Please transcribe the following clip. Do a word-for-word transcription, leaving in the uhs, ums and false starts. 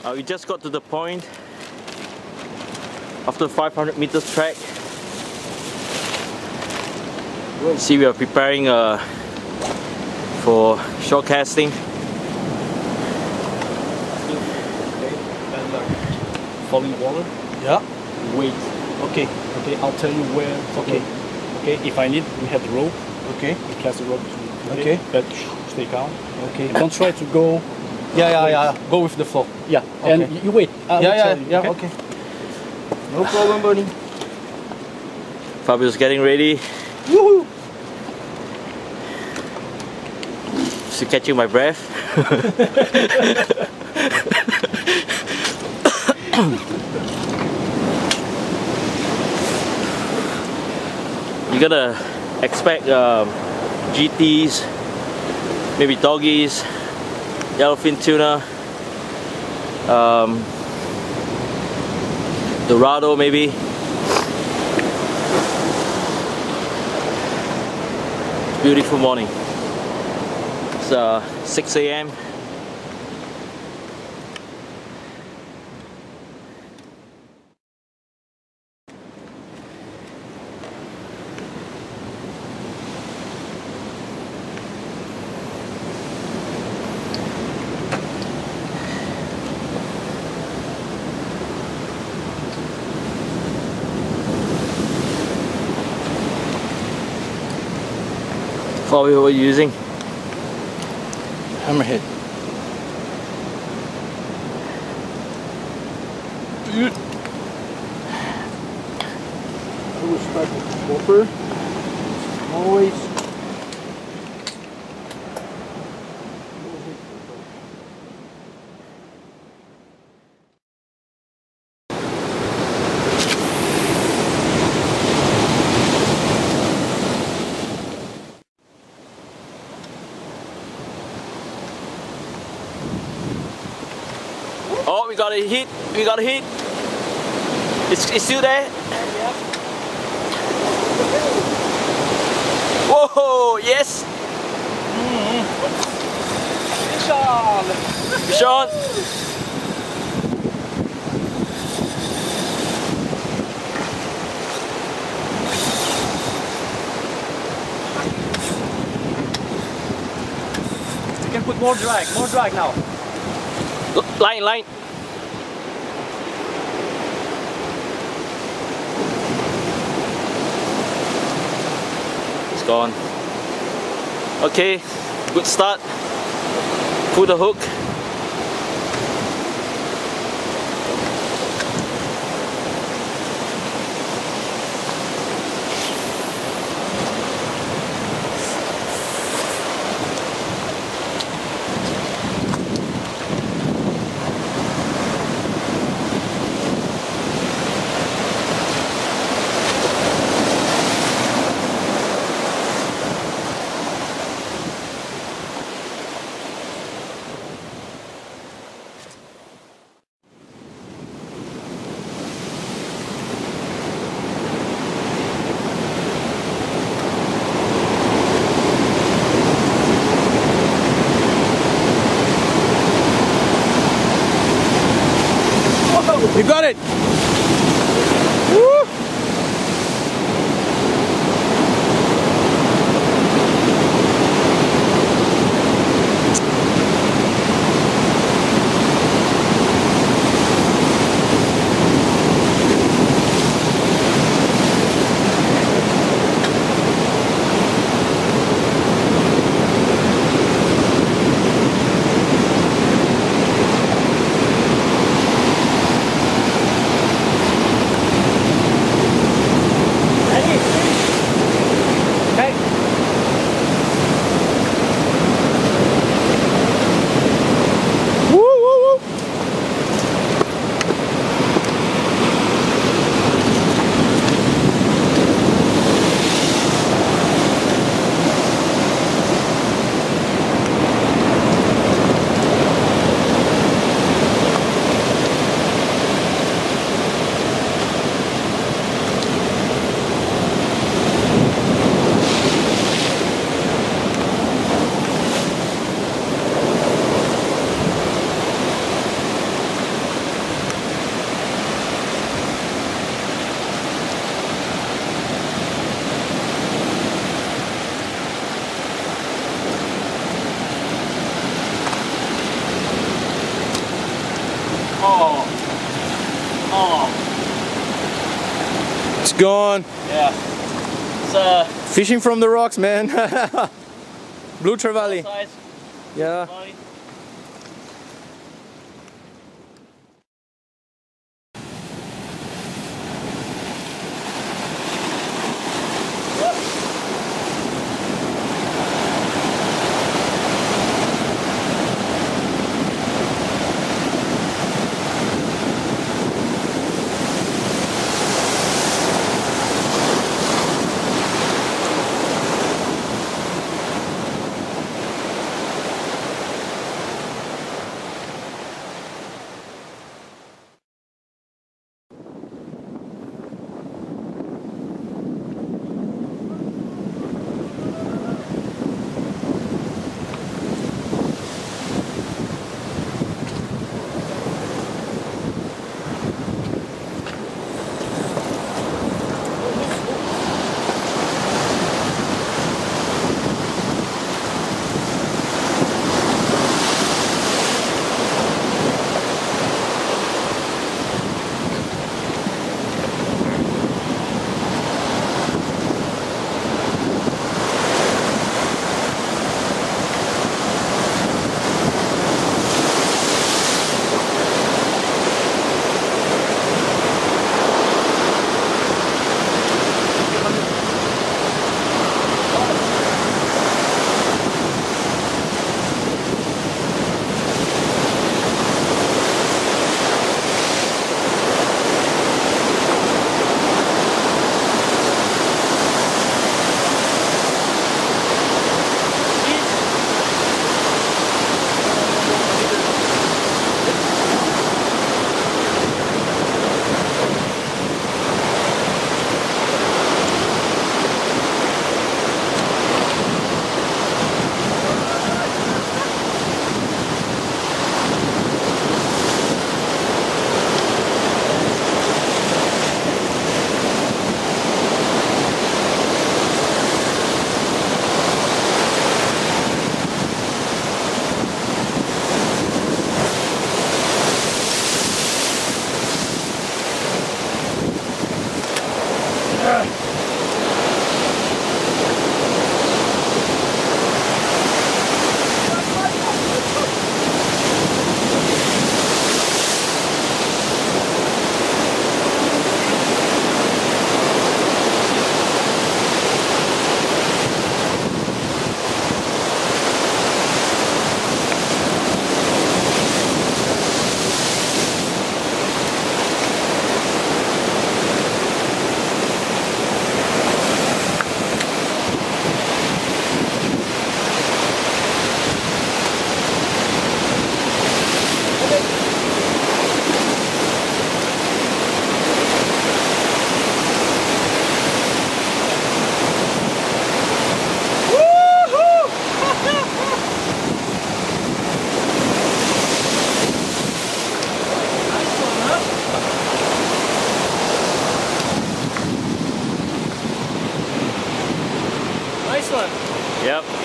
Uh, we just got to the point after five hundred meters trek. See, we are preparing uh, for shore casting. Falling water. Yeah. Wait. Okay. Okay. I'll tell you where. Okay. Okay. If I need, we have the rope. Okay. We cast the rope. To, okay. But stay calm. Okay. And don't try to go. Yeah, yeah, yeah. Go with the flow. Yeah. Okay. And you wait. I yeah, yeah, you, yeah. Okay. okay. No problem, buddy. Fabio's getting ready. Woohoo! Still catching my breath. You're gonna expect um, G Ts, maybe doggies, yellowfin tuna, um, Dorado maybe. Beautiful morning. It's uh, six A M Fabio, what are you using? Hammerhead. I will start with the swapper. Always. Oh, we got a hit. We got a hit. It's, it's still there. Whoa, yes. Mm-hmm. Fish on. You can put more drag. More drag now. Line, line. It's gone. Okay, good start. Pull the hook. gone. Yeah. It's uh, Fishing from the rocks, man. Blue Trevally. size. Yeah. Funny. Yep.